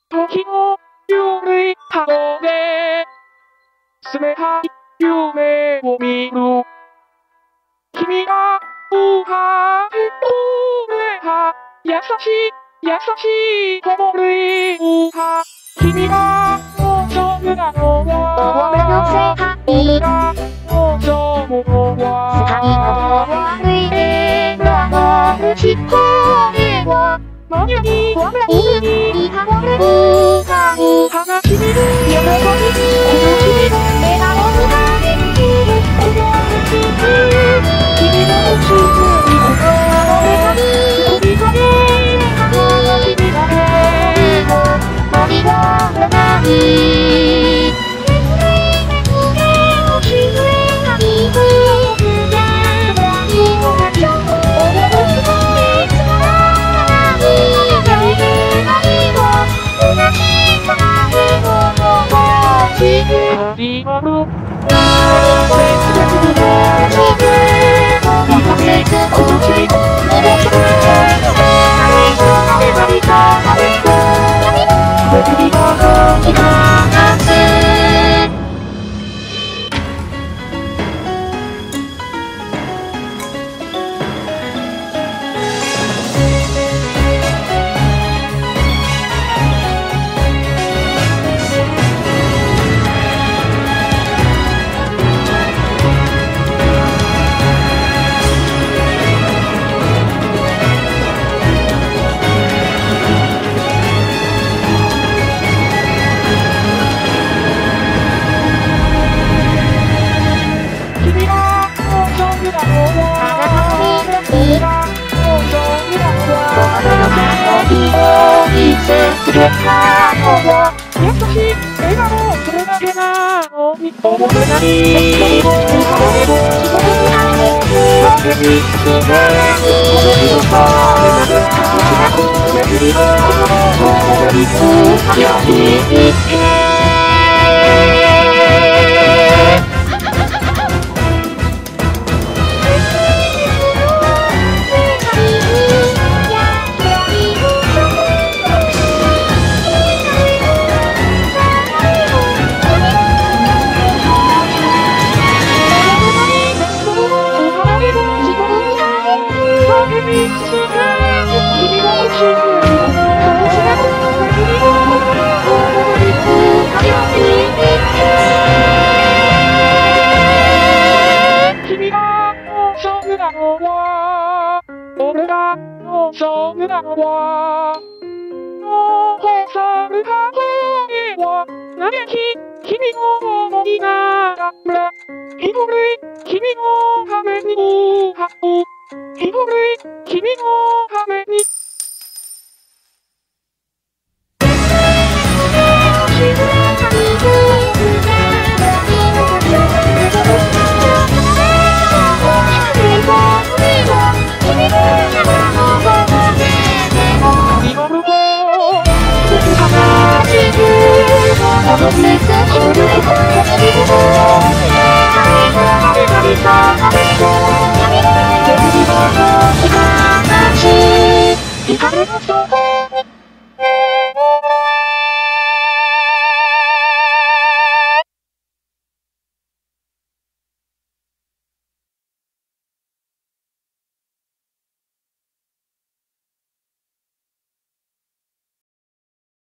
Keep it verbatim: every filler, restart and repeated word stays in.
時のゆりかごで冷たい夢を見る。君が生まれた優しい優しい子守歌。君が望むなのは俺が望むのはスカイの悪いね流れし声は真夜に海に倒れるかに悲しみる喜び苦しみ笑顔ができるこの季節君のうちに俺に飛び込め輝きになれよ涙がない優しい笑顔それだけなのに思いなり思われる仕事にあるわけにすべに踊りとされなく開く巡りの踊りつよりにけ俺が望むなのは残された声は嘆き君の思いながら一人君のために歌う一人君のために光の底